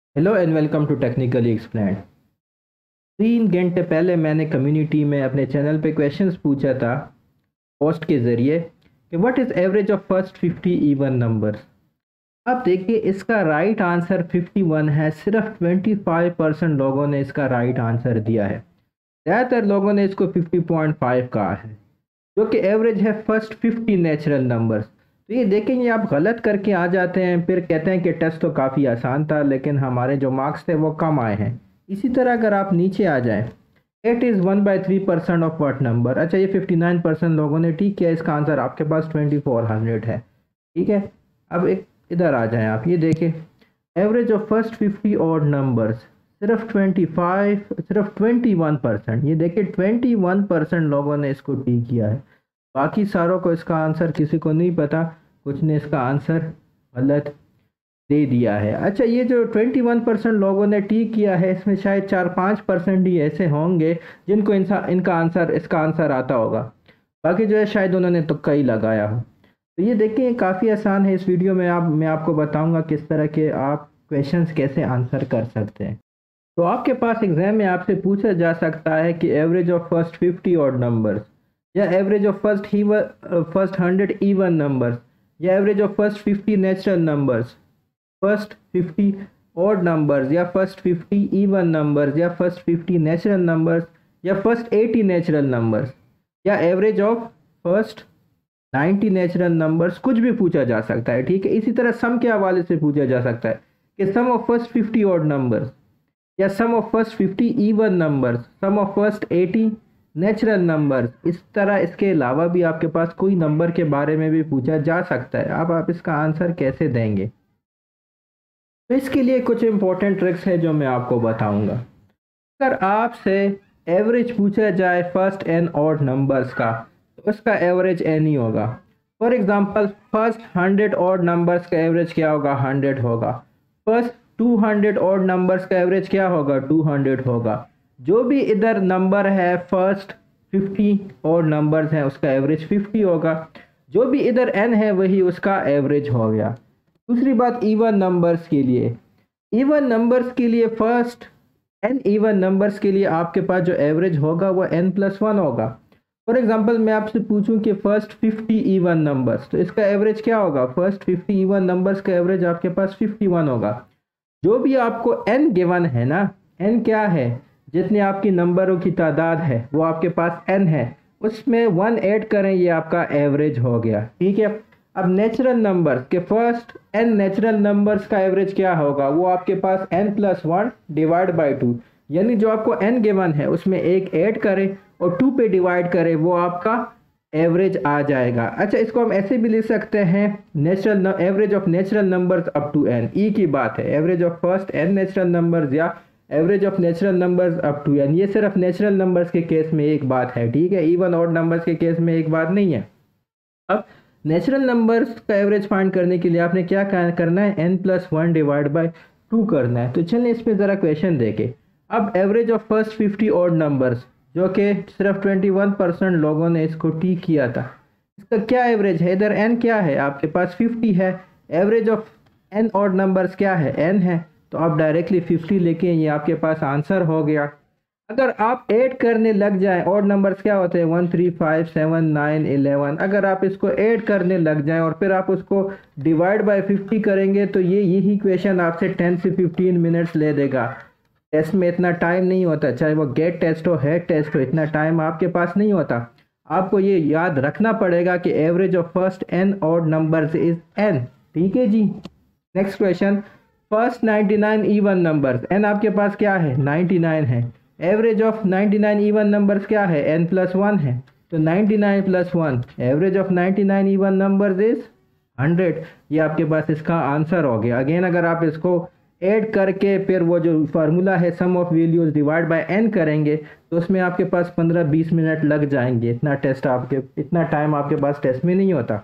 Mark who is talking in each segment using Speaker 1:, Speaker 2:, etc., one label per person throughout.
Speaker 1: Hello and welcome to technically explained. 3 घंटे पहले मैंने कम्युनिटी में अपने चैनल पे क्वेश्चंस पूछा था पोस्ट के ज़रिए कि what is average of first 50 even numbers. अब देखिए इसका राइट आंसर 51 है। सिर्फ 25% लोगों ने इसका राइट आंसर दिया है। ज़्यादातर लोगों ने इसको 50.5 कहा है, जो कि एवरेज है फर्स्ट 50 नेचुरल नंबर्स। तो ये देखेंगे आप गलत करके आ जाते हैं, फिर कहते हैं कि टेस्ट तो काफ़ी आसान था लेकिन हमारे जो मार्क्स थे वो कम आए हैं। इसी तरह अगर आप नीचे आ जाएं, 8 इज़ 1/3% ऑफ व्हाट नंबर। अच्छा, ये 59% लोगों ने ठीक किया। इसका आंसर आपके पास 2400 है। ठीक है, अब एक इधर आ जाएं आप, ये देखें average of first 50 odd numbers सिर्फ 21%। ये देखिए 21% लोगों ने इसको ठीक किया है। बाकी सारों को इसका आंसर किसी को नहीं पता, कुछ ने इसका आंसर गलत दे दिया है। अच्छा, ये जो 21% लोगों ने ठीक किया है इसमें शायद 4-5% ही ऐसे होंगे जिनको इसका आंसर आता होगा। बाकी जो है शायद उन्होंने तुक्का ही लगाया हो। तो ये देखिए काफ़ी आसान है। इस वीडियो में मैं आपको बताऊंगा किस तरह के आप क्वेश्चंस कैसे आंसर कर सकते हैं। तो आपके पास एग्जाम में आपसे पूछा जा सकता है कि average of first 50 odd numbers, या average of first 100 even numbers, या average of first 50 natural numbers, first 50 odd numbers, या फर्स्ट 50 इवन नंबर्स, या फर्स्ट 50 नेचुरल नंबर्स, या फर्स्ट 80 नेचुरल नंबर्स, या average of first 90 natural numbers. कुछ भी पूछा जा सकता है। ठीक है, इसी तरह सम के हवाले से पूछा जा सकता है कि sum of first 50 odd numbers, या sum of first 50 even numbers, sum of first 80 natural numbers. इस तरह इसके अलावा भी आपके पास कोई नंबर के बारे में भी पूछा जा सकता है। अब आप इसका आंसर कैसे देंगे, तो इसके लिए कुछ इंपॉर्टेंट ट्रिक्स है जो मैं आपको बताऊंगा। अगर आपसे एवरेज पूछा जाए फर्स्ट एन ऑड नंबर्स का, तो उसका एवरेज एन ही होगा। For example first 100 odd numbers का एवरेज क्या होगा? 100 होगा। फर्स्ट 200 ऑड नंबर्स का एवरेज क्या होगा? 200 होगा। जो भी इधर नंबर है फर्स्ट 50 ऑड नंबर्स हैं उसका एवरेज 50 होगा। जो भी इधर एन है वही उसका एवरेज हो गया। दूसरी बात इवन नंबर्स के लिए, फर्स्ट एन इवन नंबर्स के लिए आपके पास जो एवरेज होगा वो n+1 होगा। फॉर एग्जांपल मैं आपसे पूछूं कि फर्स्ट 50 इवन नंबर्स, तो इसका एवरेज क्या होगा? फर्स्ट 50 इवन नंबर्स का एवरेज आपके पास 51 होगा। जो भी आपको n गिवन है ना, n क्या है? जितने आपकी नंबरों की तादाद है वो आपके पास n है, उसमें 1 ऐड करें, ये आपका एवरेज हो गया। ठीक है, अब नेचुरल नंबर्स के फर्स्ट n नेचुरल नंबर्स का एवरेज क्या होगा? वो आपके पास n+1 डिवाइड बाई 2, यानी जो आपको n गिवन है उसमें 1 ऐड करें और 2 पे डिवाइड करें, वो आपका एवरेज आ जाएगा। अच्छा, इसको हम ऐसे भी लिख सकते हैं average of natural numbers up to n। ई की बात है, average of first n natural numbers या average of natural numbers up to n। ये सिर्फ नेचुरल नंबर्स के केस में एक बात है। ठीक है, इवन ऑड नंबर्स के केस में एक बात नहीं है। अब नेचुरल नंबर्स का एवरेज फाइंड करने के लिए आपने क्या करना है? n+1 डिवाइड बाई 2 करना है। तो चलिए इस पर ज़रा क्वेश्चन देखें। अब average of first 50 odd numbers, जो कि सिर्फ 21% लोगों ने इसको ठीक किया था, इसका क्या एवरेज है? इधर n क्या है? आपके पास 50 है। Average of n odd numbers क्या है? n है। तो आप डायरेक्टली 50 लेके ये आपके पास आंसर हो गया। अगर आप ऐड करने लग जाएं, ऑड नंबर्स क्या होते हैं? 1 3 5 7 9 11। अगर आप इसको ऐड करने लग जाएं और फिर आप उसको डिवाइड बाय 50 करेंगे तो यही क्वेश्चन आपसे 10 से 15 मिनट्स ले देगा। टेस्ट में इतना टाइम नहीं होता, चाहे वो गेट टेस्ट हो हेड टेस्ट हो, इतना टाइम आपके पास नहीं होता। आपको ये याद रखना पड़ेगा कि average of first n odd numbers is n। ठीक है जी, next question. First 99 even numbers, n आपके पास क्या है? 99 है। एवरेज ऑफ 99 इवन नंबर्स क्या है? n+1 है। तो 99+1, average of 99 even numbers is 100। ये आपके पास इसका आंसर हो गया। अगेन अगर आप इसको ऐड करके फिर वो जो फार्मूला है sum of values divide by n करेंगे तो उसमें आपके पास 15-20 मिनट लग जाएंगे। इतना टाइम आपके पास टेस्ट में नहीं होता।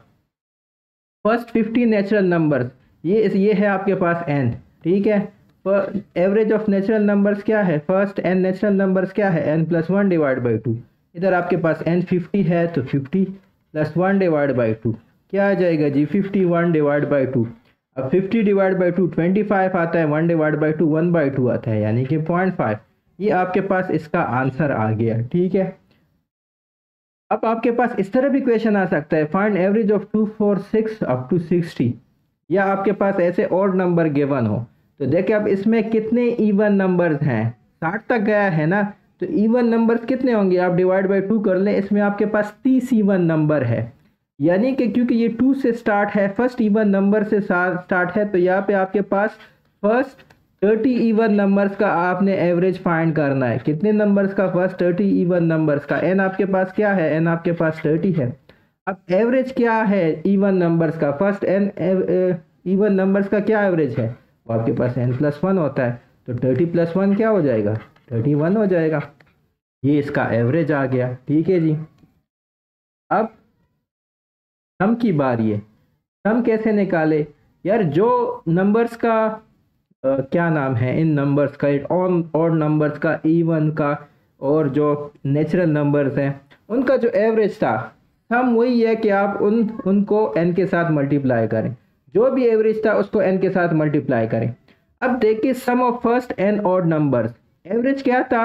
Speaker 1: फर्स्ट 50 नेचुरल नंबर्स, ये है आपके पास n। ठीक है, एवरेज ऑफ नेचुरल नंबर्स क्या है? फर्स्ट n नेचुरल नंबर्स क्या है? n+1 divide by 2। इधर आपके पास n 50 है तो 50 + 1 डिवाइड बाई 2 क्या आ जाएगा जी? 51 डिवाइड बाई 2। अब 50 डिवाइड बाई 2 25 आता है, 1 डिवाइड बाई 2 1/2 आता है, यानी कि 0.5। ये आपके पास इसका आंसर आ गया, ठीक है। अब आपके पास इस तरह भी क्वेश्चन आ सकता है, find average of 2 4 6 up to 60, या आपके पास ऐसे ऑड नंबर गिवन हो। तो देखिए अब इसमें कितने इवन नंबर्स हैं, 60 तक गया है ना, तो इवन नंबर्स कितने होंगे, आप डिवाइड बाई 2 कर लें, इसमें आपके पास 30 इवन नंबर है। यानी कि क्योंकि ये 2 से स्टार्ट है, फर्स्ट इवन नंबर से स्टार्ट है, तो यहाँ पे आपके पास फर्स्ट 30 इवन नंबर्स का आपने एवरेज फाइंड करना है। कितने नंबर्स का, फर्स्ट 30 इवन नंबर्स का। एन आपके पास क्या है, एन आपके पास 30 है। अब एवरेज क्या है इवन नंबर्स का, फर्स्ट एन इवन नंबर्स का क्या एवरेज है, वो आपके पास n+1 होता है। तो 30 + 1 क्या हो जाएगा, 31 हो जाएगा। ये इसका एवरेज आ गया, ठीक है जी। अब सम की बारी है, सम कैसे निकाले यार, जो नंबर्स का क्या नाम है, इन नंबर्स का, ऑड नंबर्स का, इवन का, और जो नेचुरल नंबर्स हैं उनका जो एवरेज था, सम वही है कि आप उनको n के साथ मल्टीप्लाई करें, जो भी एवरेज था उसको n के साथ मल्टीप्लाई करें। अब देखिए sum of first n odd numbers, average क्या था,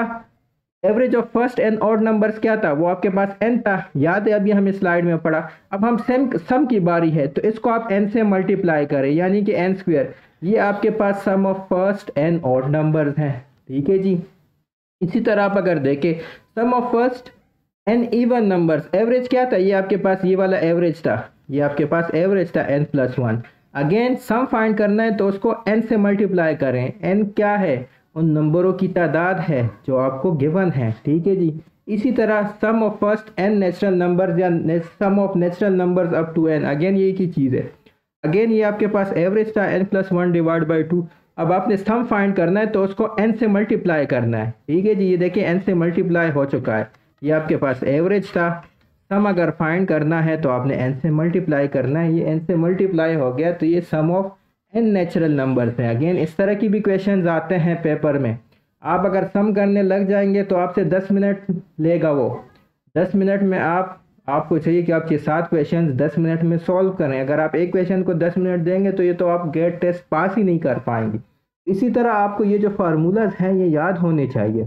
Speaker 1: average of first n odd numbers क्या था, वो आपके पास n था, याद है अभी हमें स्लाइड में पढ़ा। अब हम सम की बारी है, तो इसको आप n से मल्टीप्लाई करें, यानी कि n²। ये आपके पास sum of first n odd numbers हैं, ठीक है जी। इसी तरह आप अगर देखें sum of first n even numbers, average क्या था, ये आपके पास ये वाला एवरेज था, ये आपके पास एवरेज था n+1। अगेन सम फाइंड करना है तो उसको n से मल्टीप्लाई करें, n क्या है, उन नंबरों की तादाद है जो आपको गिवन है, ठीक है जी। इसी तरह sum of first n natural numbers या sum of natural numbers up to n, again ये की चीज़ है। अगेन ये आपके पास एवरेज था n+1 डिवाइड बाई 2। अब आपने सम फाइंड करना है तो उसको n से मल्टीप्लाई करना है, ठीक है जी। ये देखिए n से मल्टीप्लाई हो चुका है, ये आपके पास एवरेज था। सम अगर फाइंड करना है तो आपने n से मल्टीप्लाई करना है, ये n से मल्टीप्लाई हो गया, तो ये sum of n natural numbers हैं। अगेन इस तरह की भी क्वेश्चंस आते हैं पेपर में, आप अगर सम करने लग जाएंगे तो आपसे 10 मिनट लेगा वो। 10 मिनट में आपको चाहिए कि आप ये 7 क्वेश्चन 10 मिनट में सॉल्व करें। अगर आप एक क्वेश्चन को 10 मिनट देंगे तो ये तो आप गेट टेस्ट पास ही नहीं कर पाएंगे। इसी तरह आपको ये जो फार्मूलाज हैं ये याद होने चाहिए।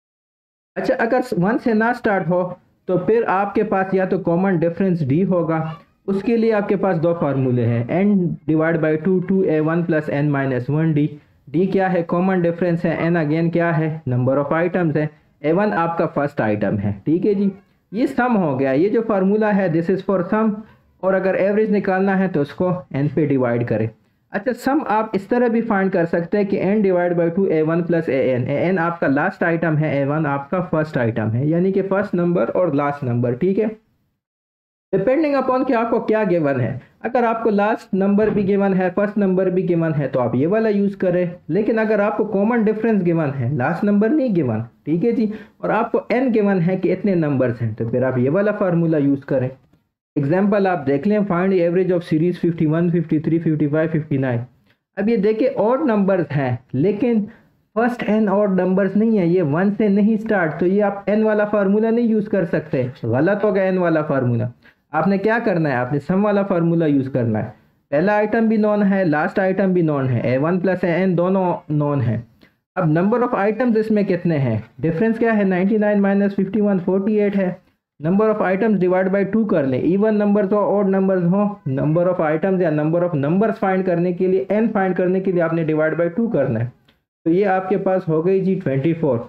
Speaker 1: अच्छा, अगर 1 से ना स्टार्ट हो तो फिर आपके पास या तो कॉमन डिफरेंस d होगा, उसके लिए आपके पास दो फार्मूले हैं, n divide by 2 2a1 + n-1d। d क्या है, कॉमन डिफरेंस है, n अगेन क्या है, नंबर ऑफ आइटम्स है, a1 आपका फर्स्ट आइटम है, ठीक है जी। ये सम हो गया, ये जो फार्मूला है दिस इज़ फॉर सम, और अगर एवरेज निकालना है तो उसको n पे डिवाइड करें। अच्छा, सम आप इस तरह भी फाइंड कर सकते हैं कि n divide by 2 a1 + an आपका लास्ट आइटम है, a1 आपका फर्स्ट आइटम है, यानी कि फर्स्ट नंबर और लास्ट नंबर, ठीक है। डिपेंडिंग अपॉन कि आपको क्या गिवन है, अगर आपको लास्ट नंबर भी गिवन है, फर्स्ट नंबर भी गिवन है, तो आप ये वाला यूज़ करें। लेकिन अगर आपको कॉमन डिफरेंस गिवन है, लास्ट नंबर नहीं गिवन, ठीक है जी, और आपको n गिवन है कि इतने नंबर्स हैं, तो फिर आप ये वाला फार्मूला यूज़ करें। एग्जाम्पल आप देख लें, फाइंड एवरेज ऑफ सीरीज 51 53 55 59। अब ये देखिए ऑड नंबर्स हैं, लेकिन फर्स्ट n ऑड नंबर्स नहीं है, ये 1 से नहीं स्टार्ट, तो ये आप n वाला फार्मूला नहीं यूज़ कर सकते, गलत होगा n वाला फार्मूला। आपने क्या करना है, आपने सम वाला फार्मूला यूज़ करना है। पहला आइटम भी नॉन है, लास्ट आइटम भी नॉन है, a1 + an दोनों नॉन है। अब नंबर ऑफ आइटम्स इसमें कितने हैं, डिफरेंस क्या है, 99 - 51 48 है। Number of items divide by 2 कर लें, इवन नंबर्स हो ऑड नंबर्स हो, नंबर ऑफ आइटम्स या नंबर ऑफ नंबर्स फाइंड करने के लिए, n फाइंड करने के लिए आपने डिवाइड बाई 2 करना है। तो ये आपके पास हो गई जी 24।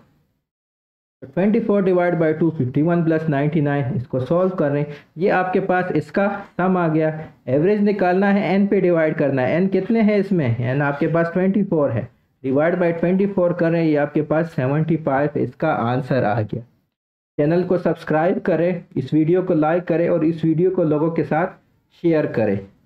Speaker 1: 24 डिवाइड बाई 2 51 + 99, इसको सॉल्व कर रहे हैं, ये आपके पास इसका सम आ गया। एवरेज निकालना है, n पे डिवाइड करना है, n कितने हैं इसमें, n आपके पास 24 है, डिवाइड बाई 24 कर रहे हैं, ये आपके पास 75 इसका आंसर आ गया। चैनल को सब्सक्राइब करें, इस वीडियो को लाइक करें और इस वीडियो को लोगों के साथ शेयर करें।